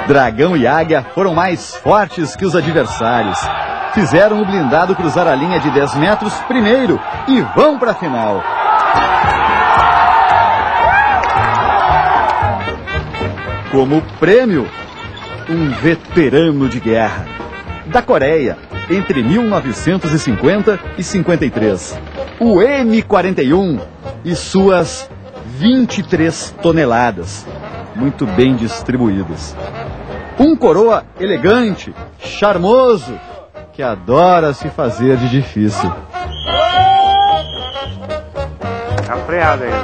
Dragão e Águia foram mais fortes que os adversários. Fizeram o blindado cruzar a linha de 10 metros primeiro e vão para a final. Como prêmio, um veterano de guerra da Coreia entre 1950 e 53. O M41 e suas 23 toneladas, muito bem distribuídas. Um coroa elegante, charmoso, que adora se fazer de difícil. Tá freado aí.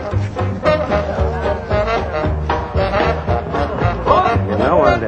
Não anda.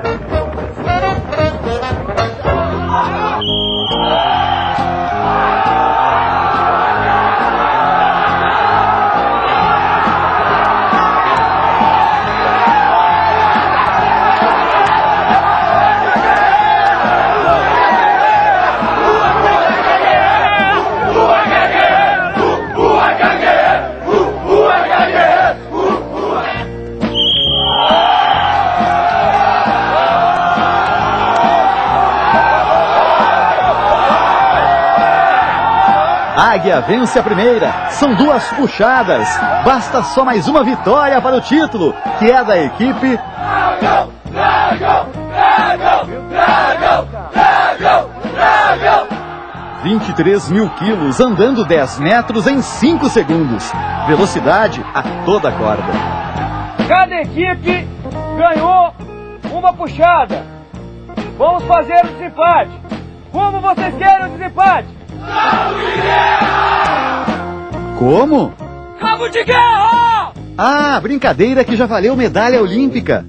Águia vence a primeira, são 2 puxadas, basta só mais uma vitória para o título, que é da equipe... Dragão! Dragão! Dragão! Dragão! Dragão! Dragão! 23 mil quilos, andando 10 metros em 5 segundos, velocidade a toda corda. Cada equipe ganhou uma puxada. Vamos fazer o desempate. Como vocês querem o desempate? Cabo de guerra! Como? Cabo de guerra! Ah, brincadeira que já valeu medalha olímpica.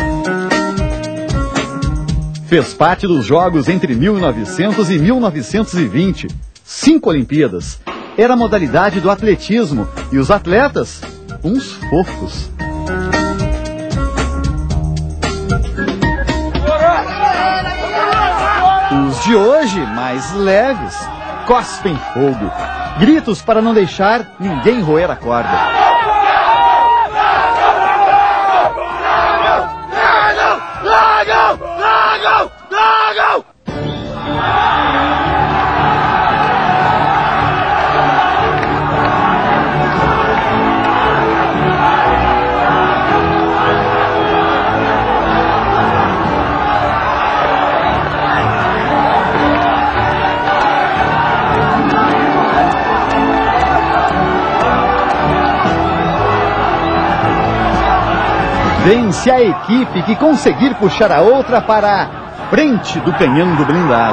Fez parte dos Jogos entre 1900 e 1920. 5 Olimpíadas. Era a modalidade do atletismo e os atletas, uns fofos. Os de hoje, mais leves, cospem fogo. Gritos para não deixar ninguém roer a corda. Dragão! Dragão! Dragão! Vence a equipe que conseguir puxar a outra para a frente do canhão do blindado.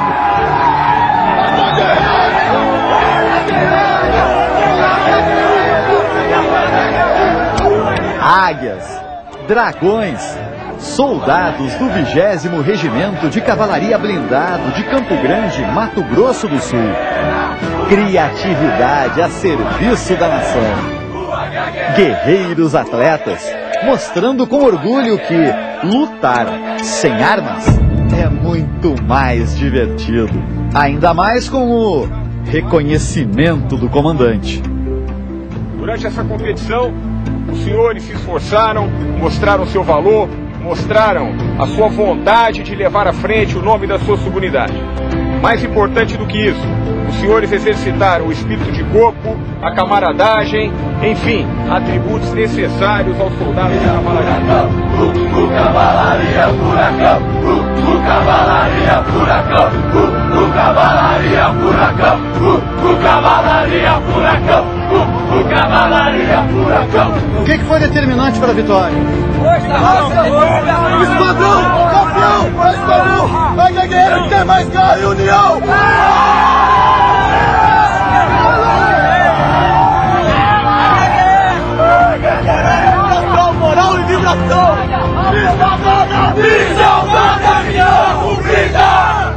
Águias, dragões, soldados do 20º Regimento de Cavalaria Blindado de Campo Grande, Mato Grosso do Sul. Criatividade a serviço da nação. Guerreiros atletas, mostrando com orgulho que lutar sem armas é muito mais divertido. Ainda mais com o reconhecimento do comandante. Durante essa competição, os senhores se esforçaram, mostraram seu valor, mostraram a sua vontade de levar à frente o nome da sua subunidade. Mais importante do que isso, os senhores exercitaram o espírito de corpo, a camaradagem, enfim, atributos necessários aos soldados da cavalaria. Cavalaria Furacão, Cavalaria Furacão, Cavalaria Furacão, Cavalaria Furacão, Cavalaria Furacão. O que foi determinante para a vitória? O esquadrão, campeão, o esquadrão, a guerreira que tem mais garra e união. Moral e vibração. Missão da caminhão cumprida.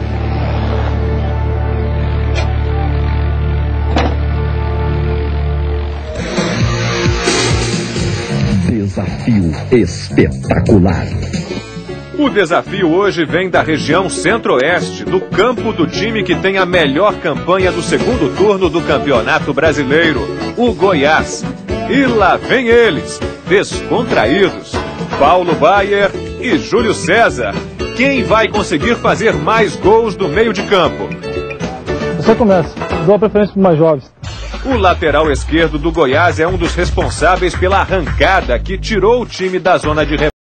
Desafio espetacular. O desafio hoje vem da região centro-oeste, do campo do time que tem a melhor campanha do segundo turno do Campeonato Brasileiro, o Goiás. E lá vem eles, descontraídos, Paulo Baier e Júlio César. Quem vai conseguir fazer mais gols do meio de campo? Você começa. Dou a preferência para os mais jovens. O lateral esquerdo do Goiás é um dos responsáveis pela arrancada que tirou o time da zona de